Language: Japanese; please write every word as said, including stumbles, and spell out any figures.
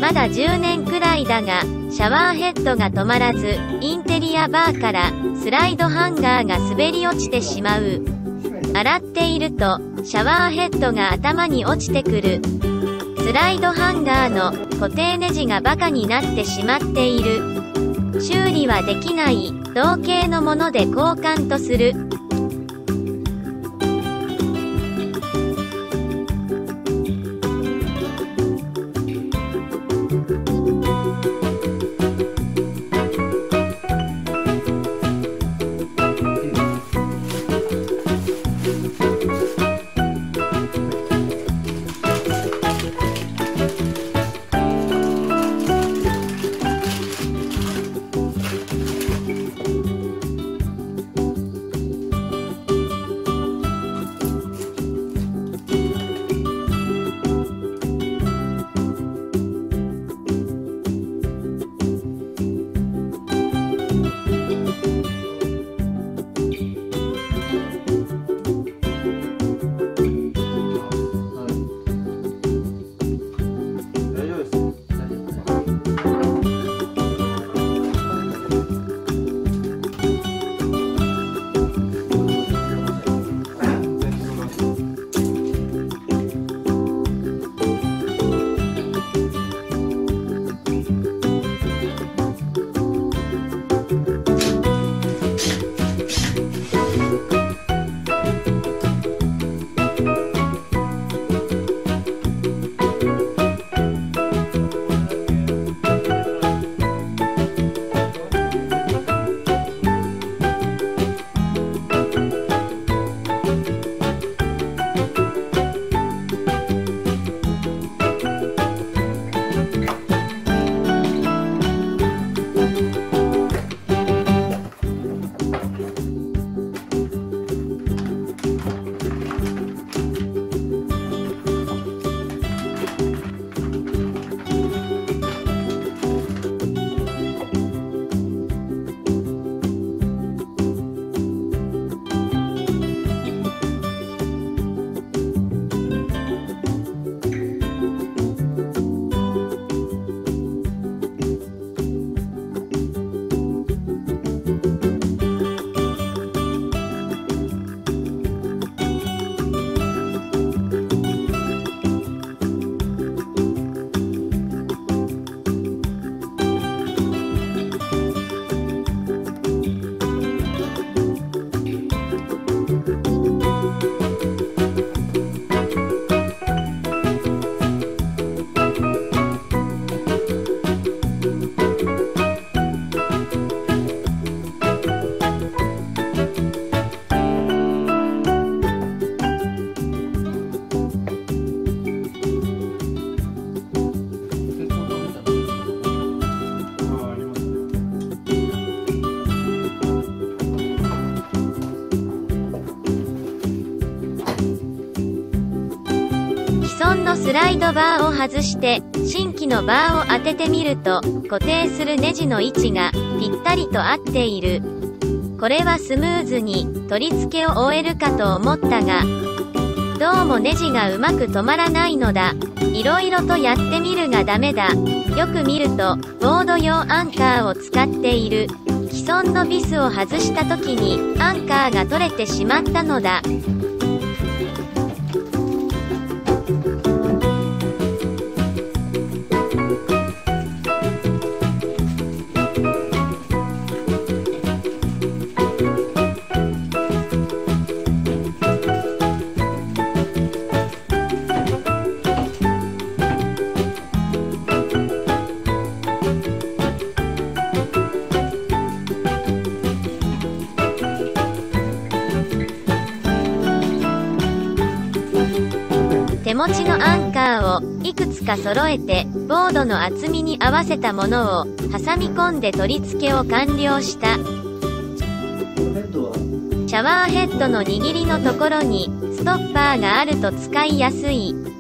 まだじゅうねんくらいだが、シャワーヘッドが止まらず、インテリアバーからスライドハンガーが滑り落ちてしまう。洗っていると、シャワーヘッドが頭に落ちてくる。スライドハンガーの固定ネジがバカになってしまっている。修理はできない。同型のもので交換とする。 スライドバーを外して新規のバーを当ててみると固定するネジの位置がぴったりと合っている。これはスムーズに取り付けを終えるかと思ったが、どうもネジがうまく止まらないのだ。いろいろとやってみるがダメだ。よく見るとボード用アンカーを使っている。既存のビスを外した時にアンカーが取れてしまったのだ。手持ちのアンカーをいくつか揃えてボードの厚みに合わせたものを挟み込んで取り付けを完了した。シャワーヘッドの握りのところにストッパーがあると使いやすい。